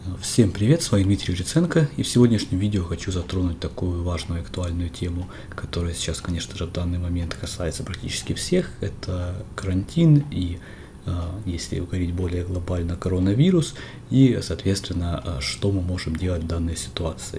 Всем привет, с вами Дмитрий Гриценко, и в сегодняшнем видео хочу затронуть такую важную и актуальную тему, которая сейчас, конечно же, в данный момент касается практически всех. Это карантин и, если говорить более глобально, коронавирус и, соответственно, что мы можем делать в данной ситуации.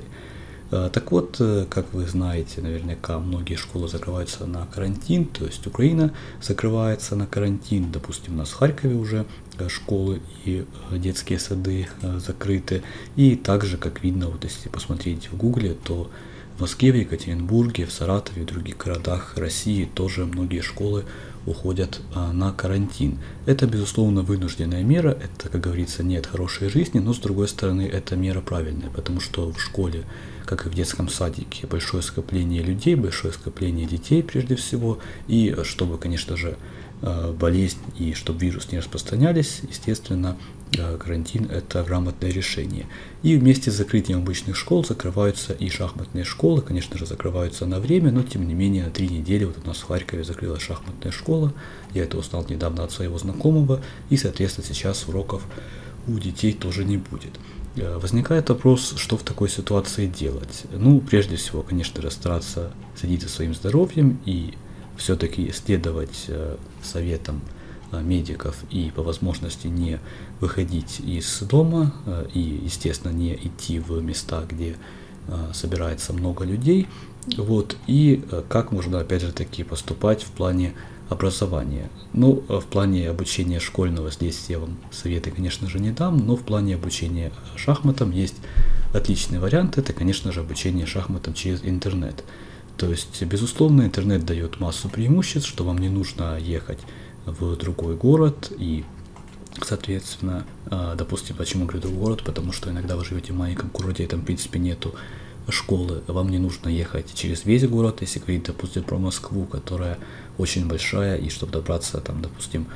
Так вот, как вы знаете, наверняка многие школы закрываются на карантин, то есть Украина закрывается на карантин, допустим, у нас в Харькове уже школы и детские сады закрыты, и также, как видно, вот если посмотреть в Гугле, то в Москве, в Екатеринбурге, в Саратове и в других городах России тоже многие школы уходят на карантин. Это, безусловно, вынужденная мера, это, как говорится, не от хорошей жизни, но, с другой стороны, это мера правильная, потому что в школе, как и в детском садике, большое скопление людей, большое скопление детей прежде всего, и чтобы, конечно же, болезнь и чтобы вирус не распространялись, естественно, карантин – это грамотное решение. И вместе с закрытием обычных школ закрываются и шахматные школы, конечно же, закрываются на время, но тем не менее на 3 недели вот у нас в Харькове закрылась шахматная школа, я это узнал недавно от своего знакомого, и, соответственно, сейчас уроков у детей тоже не будет. Возникает вопрос, что в такой ситуации делать. Ну, прежде всего, конечно же, стараться следить за своим здоровьем и все-таки следовать советам медиков и по возможности не выходить из дома и, естественно, не идти в места, где собирается много людей. Вот, и как можно, опять же таки, поступать в плане образования. Ну, в плане обучения школьного здесь я вам советы, конечно же, не дам, но в плане обучения шахматам есть отличный вариант. Это, конечно же, обучение шахматам через интернет. То есть, безусловно, интернет дает массу преимуществ, что вам не нужно ехать в другой город и, соответственно, допустим, почему говорю другой город, потому что иногда вы живете в маленьком городе, и там, в принципе, нету школы, вам не нужно ехать через весь город, если говорить, допустим, про Москву, которая очень большая, и чтобы добраться, там, допустим,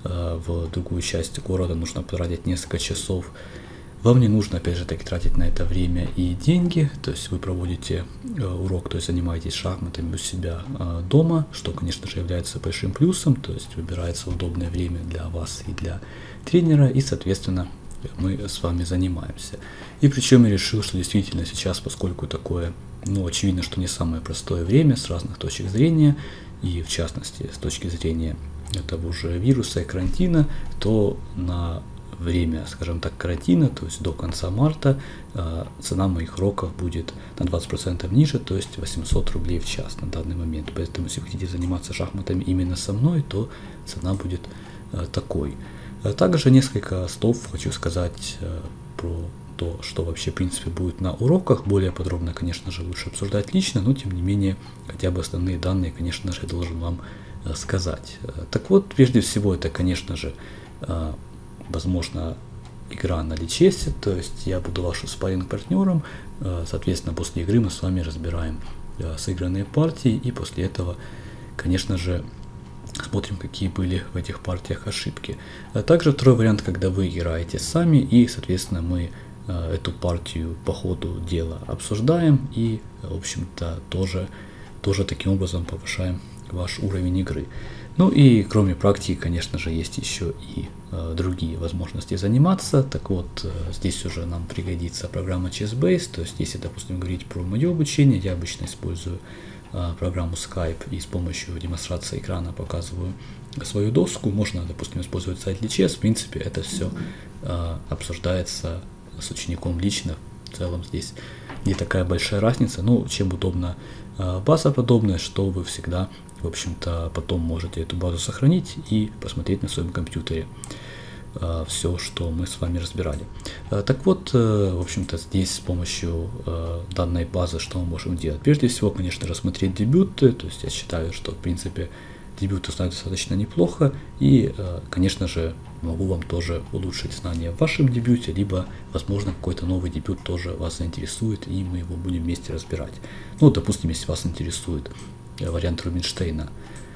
в другую часть города, нужно потратить несколько часов. Вам не нужно, опять же, таки тратить на это время и деньги, то есть вы проводите урок, то есть занимаетесь шахматами у себя дома, что, конечно же, является большим плюсом, то есть выбирается удобное время для вас и для тренера, и, соответственно, мы с вами занимаемся. И причем я решил, что действительно сейчас, поскольку такое, ну, очевидно, что не самое простое время с разных точек зрения, и в частности, с точки зрения этого же вируса и карантина, то на время, скажем так, карантина, то есть до конца марта, цена моих уроков будет на 20% ниже, то есть 800 рублей в час на данный момент. Поэтому, если вы хотите заниматься шахматами именно со мной, то цена будет такой. Также несколько слов хочу сказать про то, что вообще, в принципе, будет на уроках. Более подробно, конечно же, лучше обсуждать лично, но, тем не менее, хотя бы основные данные, конечно же, я должен вам сказать. Так вот, прежде всего, это, конечно же, возможно, игра на личесе, то есть я буду вашим спарринг-партнером, соответственно, после игры мы с вами разбираем сыгранные партии, и после этого, конечно же, смотрим, какие были в этих партиях ошибки. Также второй вариант, когда вы играете сами, и, соответственно, мы эту партию по ходу дела обсуждаем, и, в общем-то, тоже таким образом повышаем ваш уровень игры. Ну и кроме практики, конечно же, есть еще и другие возможности заниматься. Так вот, здесь уже нам пригодится программа ChessBase. То есть, если, допустим, говорить про мое обучение, я обычно использую программу Skype и с помощью демонстрации экрана показываю свою доску. Можно, допустим, использовать сайт Lichess. В принципе, это все обсуждается с учеником лично. В целом здесь не такая большая разница. Но чем удобна база подобная, что вы всегда, в общем-то, потом можете эту базу сохранить и посмотреть на своем компьютере все, что мы с вами разбирали. Так вот, в общем-то, здесь с помощью данной базы что мы можем делать? Прежде всего, конечно, рассмотреть дебюты, то есть я считаю, что, в принципе, дебюты знают достаточно неплохо, и, конечно же, могу вам тоже улучшить знания в вашем дебюте, либо, возможно, какой-то новый дебют тоже вас заинтересует, и мы его будем вместе разбирать. Ну, допустим, если вас интересует вариант Рубинштейна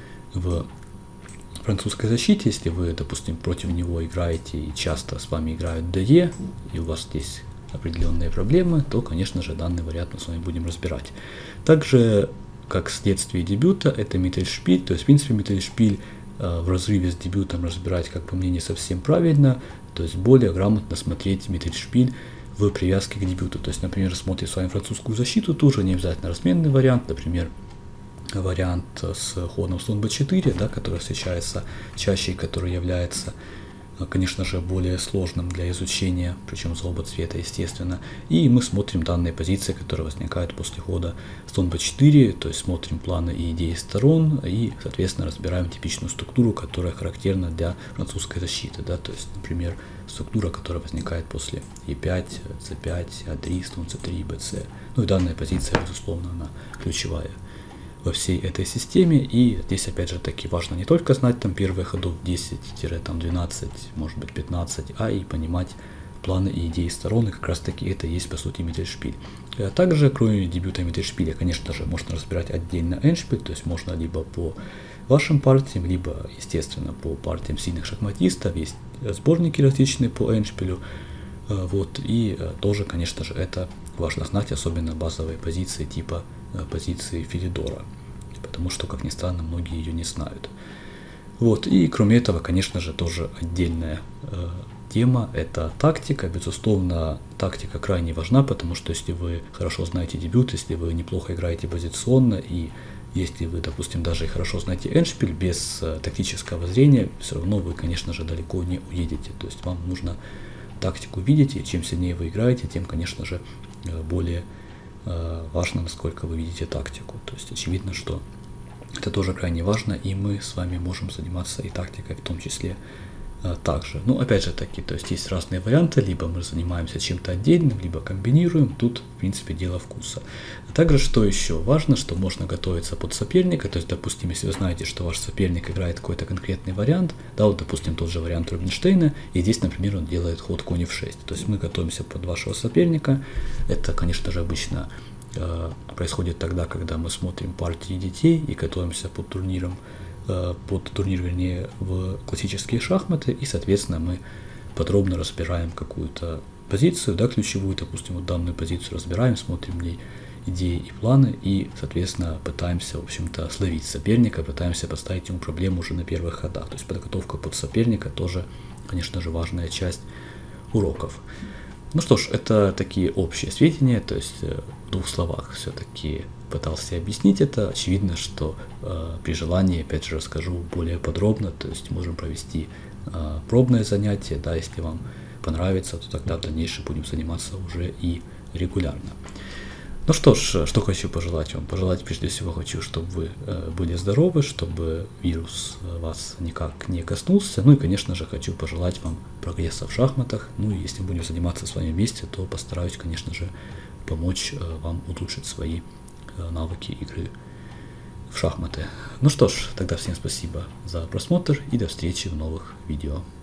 в французской защите, если вы, допустим, против него играете и часто с вами играют ДЕ, и у вас здесь определенные проблемы, то, конечно же, данный вариант мы с вами будем разбирать. Также, как следствие дебюта, это Миттельшпиль, то есть, в принципе, Миттельшпиль в разрыве с дебютом разбирать, как по мне, не совсем правильно, то есть более грамотно смотреть Миттельшпиль в привязке к дебюту. То есть, например, смотрим с вами французскую защиту, тоже не обязательно разменный вариант, например, вариант с ходом слон b4, да, который встречается чаще и который является, конечно же, более сложным для изучения, причем за оба цвета, естественно. И мы смотрим данные позиции, которые возникают после хода слон b4, то есть смотрим планы и идеи сторон и, соответственно, разбираем типичную структуру, которая характерна для французской защиты. Да, то есть, например, структура, которая возникает после e5, c5, a3, слон c3, bc. Ну и данная позиция, безусловно, она ключевая во всей этой системе, и здесь опять же таки важно не только знать там первые ходов 10-12, может быть 15, а и понимать планы и идеи сторон, и как раз таки это и есть по сути Миттельшпиль. Также, кроме дебюта Миттельшпиля, конечно же, можно разбирать отдельно эндшпиль, то есть можно либо по вашим партиям, либо, естественно, по партиям сильных шахматистов, есть сборники различные по эндшпилю, вот, и тоже, конечно же, это важно знать, особенно базовые позиции типа позиции Филидора, потому что, как ни странно, многие ее не знают. Вот, и кроме этого, конечно же, тоже отдельная тема – это тактика. Безусловно, тактика крайне важна, потому что если вы хорошо знаете дебют, если вы неплохо играете позиционно, и если вы, допустим, даже и хорошо знаете эндшпиль, без тактического зрения, все равно вы, конечно же, далеко не уедете. То есть вам нужно тактику видеть, и чем сильнее вы играете, тем, конечно же, более важно, насколько вы видите тактику. То есть очевидно, что это тоже крайне важно, и мы с вами можем заниматься и тактикой в том числе также. Ну, опять же таки, то есть есть разные варианты, либо мы занимаемся чем-то отдельным, либо комбинируем, тут, в принципе, дело вкуса. А также, что еще важно, что можно готовиться под соперника, то есть, допустим, если вы знаете, что ваш соперник играет какой-то конкретный вариант, да, вот, допустим, тот же вариант Рубинштейна, и здесь, например, он делает ход конь f6, то есть мы готовимся под вашего соперника, это, конечно же, обычно происходит тогда, когда мы смотрим партии детей и готовимся под турнир, вернее, в классические шахматы, и, соответственно, мы подробно разбираем какую-то позицию, да, ключевую, допустим, вот данную позицию разбираем, смотрим в ней идеи и планы, и, соответственно, пытаемся, в общем-то, словить соперника, пытаемся поставить ему проблему уже на первых ходах. То есть подготовка под соперника тоже, конечно же, важная часть уроков. Ну что ж, это такие общие сведения, то есть в двух словах все-таки пытался объяснить это. Очевидно, что при желании, опять же, расскажу более подробно, то есть можем провести пробное занятие, да, если вам понравится, то тогда в дальнейшем будем заниматься уже и регулярно. Ну что ж, что хочу пожелать вам? Пожелать прежде всего хочу, чтобы вы были здоровы, чтобы вирус вас никак не коснулся. Ну и, конечно же, хочу пожелать вам прогресса в шахматах. Ну и если будем заниматься с вами вместе, то постараюсь, конечно же, помочь вам улучшить свои навыки игры в шахматы. Ну что ж, тогда всем спасибо за просмотр и до встречи в новых видео.